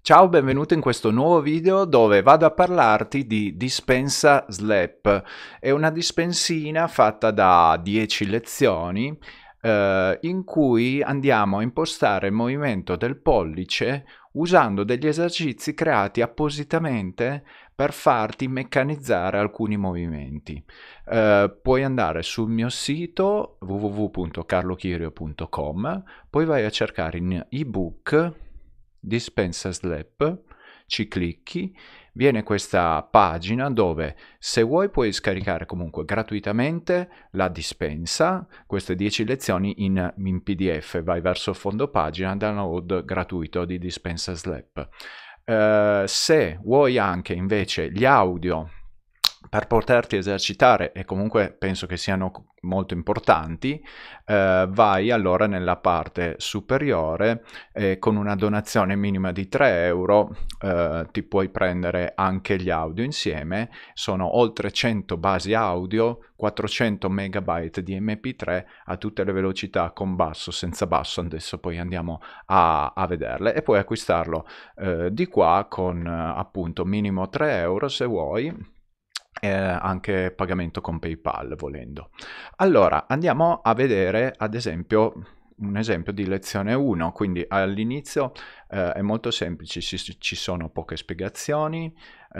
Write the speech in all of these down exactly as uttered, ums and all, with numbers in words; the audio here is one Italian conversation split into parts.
Ciao, benvenuto in questo nuovo video dove vado a parlarti di dispensa slap. È una dispensina fatta da dieci lezioni eh, in cui andiamo a impostare il movimento del pollice usando degli esercizi creati appositamente per farti meccanizzare alcuni movimenti. Eh, puoi andare sul mio sito w w w punto carlo chirio punto com, poi vai a cercare in ebook dispensa slap, ci clicchi, viene questa pagina dove se vuoi puoi scaricare comunque gratuitamente la dispensa, queste dieci lezioni in, in P D F, vai verso fondo pagina, download gratuito di dispensa slap. Uh, se vuoi anche invece gli audio per poterti esercitare, e comunque penso che siano molto importanti, eh, vai allora nella parte superiore eh, con una donazione minima di tre euro eh, ti puoi prendere anche gli audio insieme. Sono oltre cento basi audio, quattrocento megabyte di M P tre a tutte le velocità, con basso, senza basso. Adesso poi andiamo a, a vederle, e puoi acquistarlo eh, di qua con eh, appunto minimo tre euro se vuoi. Eh, anche pagamento con PayPal volendo. Allora andiamo a vedere ad esempio un esempio di lezione uno. Quindi all'inizio eh, è molto semplice, ci, ci sono poche spiegazioni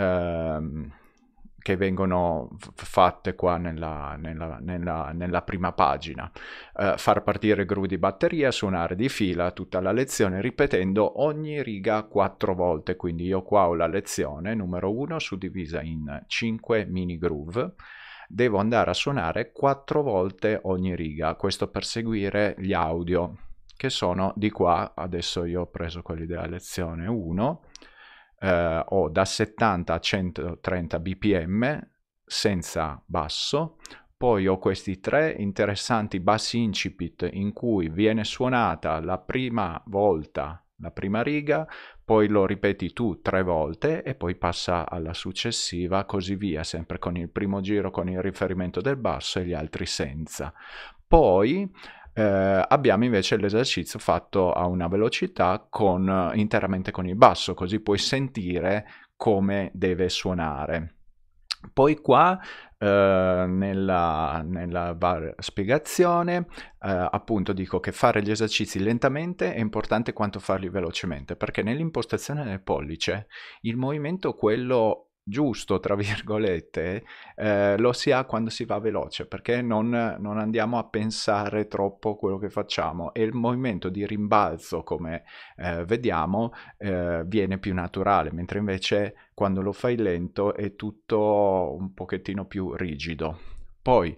ehm, che vengono fatte qua nella, nella, nella, nella prima pagina. Uh, far partire gru di batteria, suonare di fila tutta la lezione ripetendo ogni riga quattro volte. Quindi io qua ho la lezione numero uno suddivisa in cinque mini groove, devo andare a suonare quattro volte ogni riga, questo per seguire gli audio che sono di qua. Adesso io ho preso quelli della lezione uno. Uh, ho da settanta a centotrenta bpm senza basso, poi ho questi tre interessanti bassi incipit in cui viene suonata la prima volta la prima riga, poi lo ripeti tu tre volte e poi passa alla successiva, così via, sempre con il primo giro con il riferimento del basso e gli altri senza. Poi Eh, abbiamo invece l'esercizio fatto a una velocità con, interamente con il basso, così puoi sentire come deve suonare. Poi qua eh, nella, nella spiegazione eh, appunto dico che fare gli esercizi lentamente è importante quanto farli velocemente, perché nell'impostazione del pollice il movimento, quello giusto tra virgolette, eh, lo si ha quando si va veloce, perché non, non andiamo a pensare troppo quello che facciamo, e il movimento di rimbalzo, come eh, vediamo, eh, viene più naturale, mentre invece quando lo fai lento è tutto un pochettino più rigido. Poi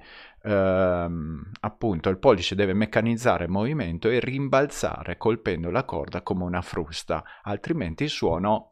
ehm, appunto il pollice deve meccanizzare il movimento e rimbalzare colpendo la corda come una frusta, altrimenti il suono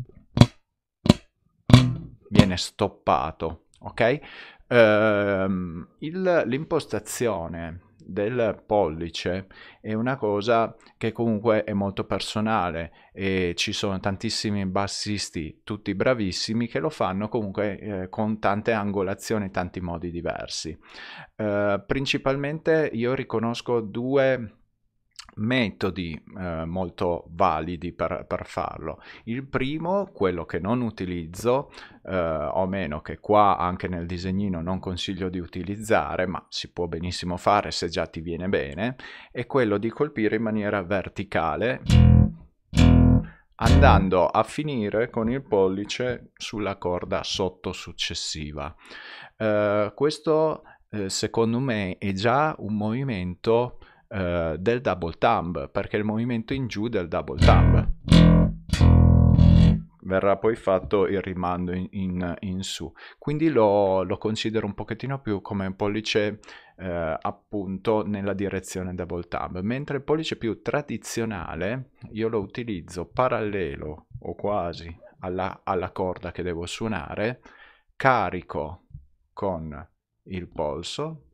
viene stoppato, ok? Ehm, l'impostazione del pollice è una cosa che comunque è molto personale, e ci sono tantissimi bassisti, tutti bravissimi, che lo fanno comunque eh, con tante angolazioni, tanti modi diversi. Eh, principalmente io riconosco due metodi eh, molto validi per, per farlo. Il primo, quello che non utilizzo, eh, o meno che qua anche nel disegnino non consiglio di utilizzare, ma si può benissimo fare se già ti viene bene, è quello di colpire in maniera verticale, andando a finire con il pollice sulla corda sotto successiva. Eh, questo eh, secondo me è già un movimento Uh, del double thumb, perché il movimento in giù del double thumb verrà poi fatto il rimando in, in, in su, quindi lo, lo considero un pochettino più come un pollice uh, appunto nella direzione double thumb, mentre il pollice più tradizionale io lo utilizzo parallelo o quasi alla, alla corda che devo suonare, carico con il polso,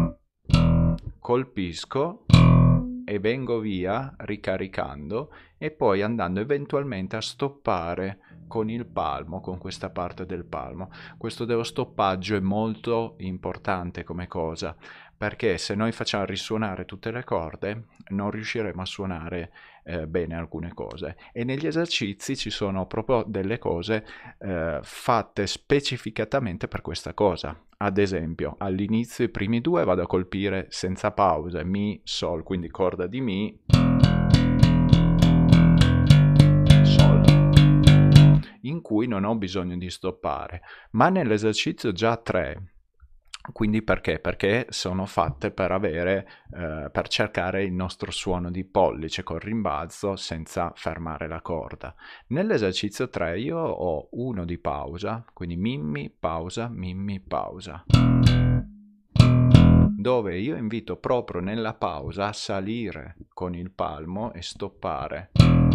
colpisco e vengo via ricaricando, e poi andando eventualmente a stoppare con il palmo, con questa parte del palmo. Questo dello stoppaggio è molto importante come cosa, perché se noi facciamo risuonare tutte le corde non riusciremo a suonare eh, bene alcune cose, e negli esercizi ci sono proprio delle cose eh, fatte specificatamente per questa cosa. Ad esempio, all'inizio i primi due vado a colpire senza pause, Mi, Sol, quindi corda di Mi, Sol, in cui non ho bisogno di stoppare, ma nell'esercizio già tre, quindi perché? Perché sono fatte per avere, eh, per cercare il nostro suono di pollice col rimbalzo senza fermare la corda. Nell'esercizio tre io ho uno di pausa, quindi Mi, Mi, pausa, Mi, Mi, pausa, dove io invito proprio nella pausa a salire con il palmo e stoppare.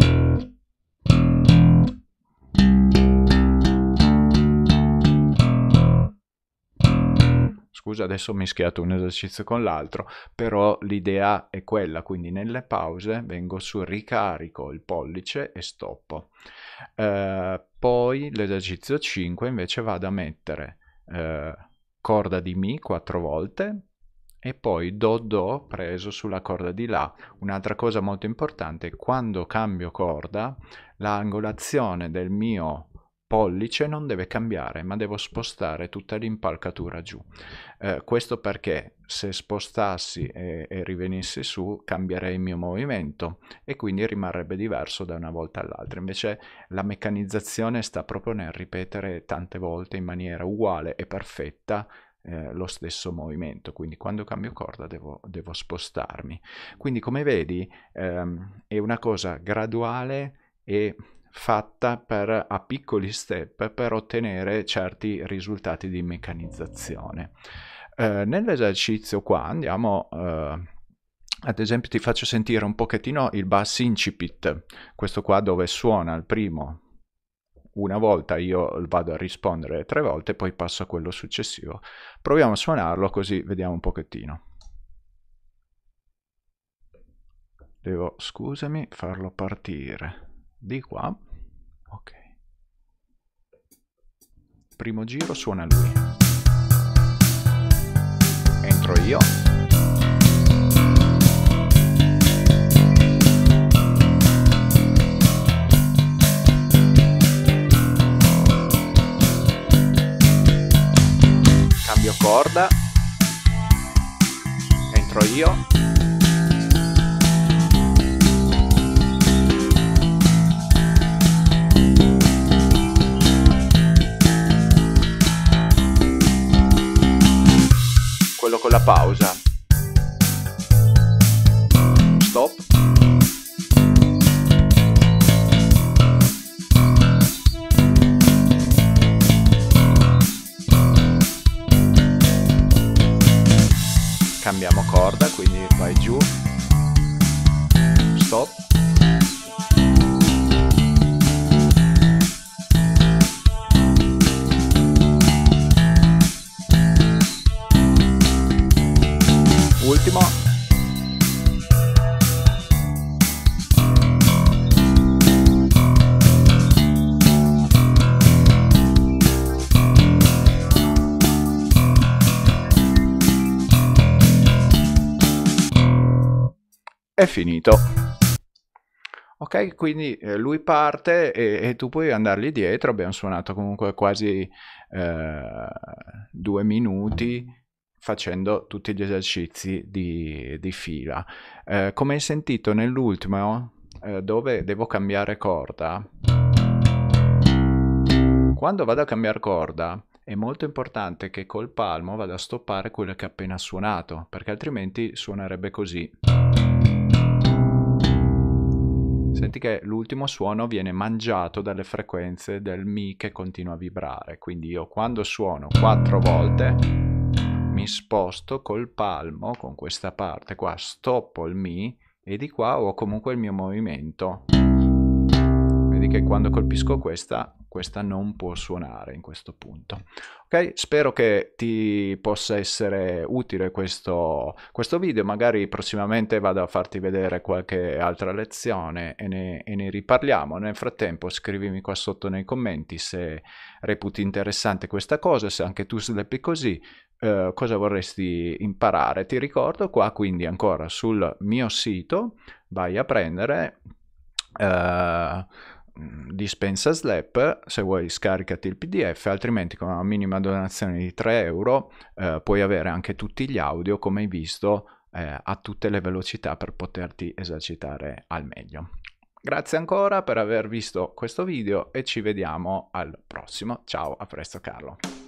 Scusa, adesso ho mischiato un esercizio con l'altro, però l'idea è quella, quindi nelle pause vengo su, ricarico il pollice e stoppo. Eh, poi l'esercizio cinque invece vado a mettere eh, corda di Mi quattro volte e poi Do Do preso sulla corda di La. Un'altra cosa molto importante è quando cambio corda, l'angolazione del mio pollice non deve cambiare, ma devo spostare tutta l'impalcatura giù. Eh, questo perché se spostassi e, e rivenissi su cambierei il mio movimento e quindi rimarrebbe diverso da una volta all'altra. Invece la meccanizzazione sta proprio nel ripetere tante volte in maniera uguale e perfetta eh, lo stesso movimento, quindi quando cambio corda devo, devo spostarmi. Quindi come vedi ehm, è una cosa graduale e fatta per, a piccoli step per ottenere certi risultati di meccanizzazione. Eh, nell'esercizio qua andiamo, eh, ad esempio ti faccio sentire un pochettino il bass incipit, questo qua dove suona il primo una volta, io vado a rispondere tre volte, poi passo a quello successivo. Proviamo a suonarlo così vediamo un pochettino. Devo, scusami, farlo partire di qua. Ok, primo giro suona lui, entro io, cambio corda, entro io, quello con la pausa, stop, cambiamo corda, quindi vai giù, stop, ultimo, è finito. Ok, quindi eh, lui parte e, e tu puoi andargli dietro. Abbiamo suonato comunque quasi eh, due minuti facendo tutti gli esercizi di, di fila. Eh, come hai sentito nell'ultimo, eh, dove devo cambiare corda, quando vado a cambiare corda è molto importante che col palmo vada a stoppare quello che ho appena suonato, perché altrimenti suonerebbe così. Senti che l'ultimo suono viene mangiato dalle frequenze del Mi che continua a vibrare, quindi io quando suono quattro volte mi sposto col palmo, con questa parte qua, stoppo il Mi e di qua ho comunque il mio movimento. Vedi che quando colpisco questa, questa non può suonare in questo punto. Ok, spero che ti possa essere utile questo, questo video, magari prossimamente vado a farti vedere qualche altra lezione e ne, e ne riparliamo. Nel frattempo scrivimi qua sotto nei commenti se reputi interessante questa cosa, se anche tu slappi così, eh, cosa vorresti imparare. Ti ricordo qua quindi ancora sul mio sito vai a prendere Uh, dispensa Slap. Se vuoi scaricati il P D F, altrimenti con una minima donazione di tre euro uh, puoi avere anche tutti gli audio, come hai visto, uh, a tutte le velocità per poterti esercitare al meglio. Grazie ancora per aver visto questo video e ci vediamo al prossimo. Ciao, a presto Carlo.